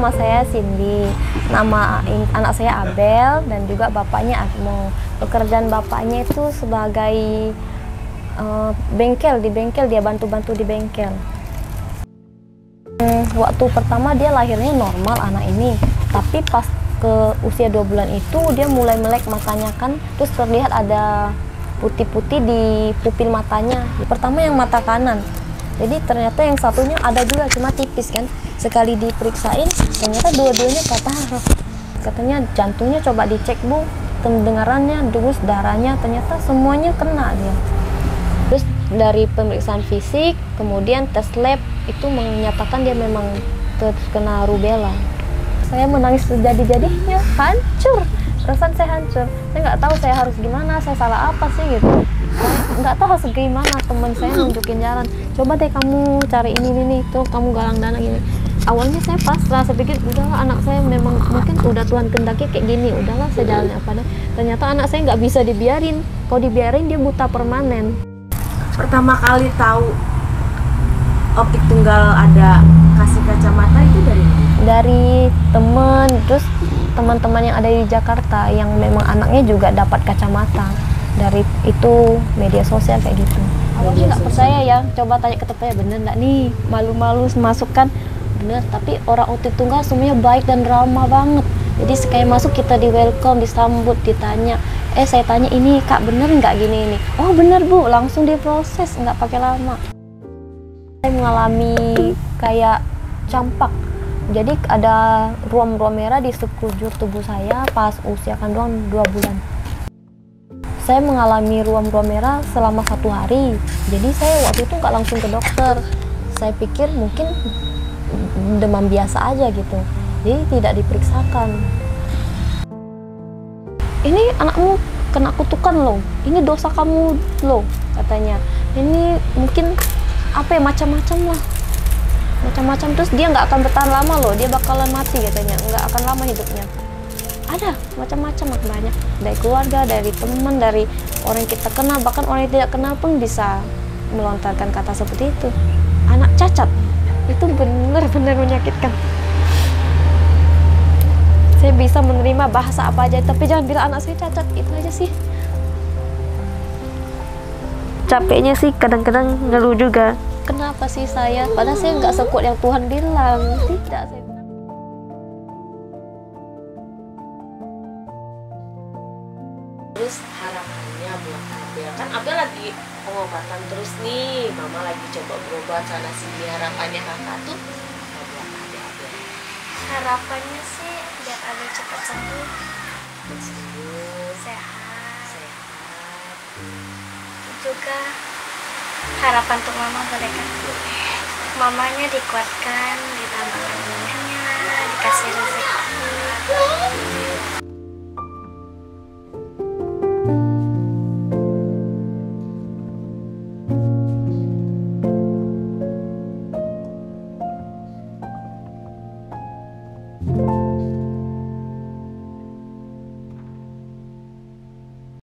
nama saya Cindy, nama anak saya Abel, dan juga bapaknya Agmo. Pekerjaan bapaknya itu sebagai bengkel, di bengkel, dia bantu-bantu di bengkel. Waktu pertama dia lahirnya normal anak ini, tapi pas ke usia 2 bulan itu dia mulai melek matanya kan, terus terlihat ada putih-putih di pupil matanya. Pertama yang mata kanan, jadi ternyata yang satunya ada juga, cuma tipis kan. Sekali diperiksain ternyata dua-duanya katarak. Katanya jantungnya coba dicek bu, pendengarannya, terus darahnya, ternyata semuanya kena dia. Terus dari pemeriksaan fisik, kemudian tes lab itu menyatakan dia memang terkena rubella. Saya menangis sejadi-jadinya, hancur, perasaan saya hancur. Saya nggak tahu saya harus gimana, saya salah apa sih gitu. Saya nggak tahu harus gimana. Teman saya nunjukin jalan, coba deh kamu cari ini tuh, kamu galang dana gini. Awalnya saya pasrah, saya pikir udahlah anak saya memang mungkin udah Tuhan kendaki kayak gini, udahlah saya jalannya apa deh. Ternyata anak saya nggak bisa dibiarin, kalau dibiarin dia buta permanen. Pertama kali tahu optik tunggal ada kasih kacamata itu dari mana? Dari teman, terus teman-teman yang ada di Jakarta yang memang anaknya juga dapat kacamata. Dari itu media sosial kayak gitu. Awalnya nggak percaya ya, coba tanya ke tetangga, bener nggak nih, malu-malu masukkan, bener. Tapi orang optik tunggal semuanya baik dan ramah banget. Jadi kayak masuk kita di welcome, disambut, ditanya, saya tanya ini kak bener nggak gini ini, oh bener bu, langsung diproses, nggak pakai lama. Saya mengalami kayak campak, jadi ada ruam-ruam merah di sekujur tubuh saya pas usia kandungan 2 bulan. Saya mengalami ruam-ruam merah selama 1 hari, jadi saya waktu itu nggak langsung ke dokter. Saya pikir mungkin demam biasa aja gitu, jadi tidak diperiksakan. Ini anakmu kena kutukan loh, ini dosa kamu loh katanya. Ini mungkin apa ya, macam-macam lah, macam-macam. Terus dia nggak akan bertahan lama loh, dia bakalan mati katanya, nggak akan lama hidupnya. Ada macam-macam, banyak dari keluarga, dari teman, dari orang yang kita kenal, bahkan orang yang tidak kenal pun bisa melontarkan kata seperti itu. Anak cacat itu benar-benar menyakitkan. Saya bisa menerima bahasa apa aja, tapi jangan bilang anak saya cacat, itu aja sih. Capeknya sih kadang-kadang ngeluh juga. Kenapa sih saya? Padahal saya nggak sekuat yang Tuhan bilang. Tidak, saya bilang. Terus harapannya buat Abel, kan Abel lagi pengobatan terus nih, mama lagi coba berobat sana sini. Harapannya kakak tuh buat Abel. Harapannya sih biar Abel cepat sembuh, sehat. Juga harapan untuk mama boleh kan? Mamanya dikuatkan, ditambah ilmunya, dikasih rezeki.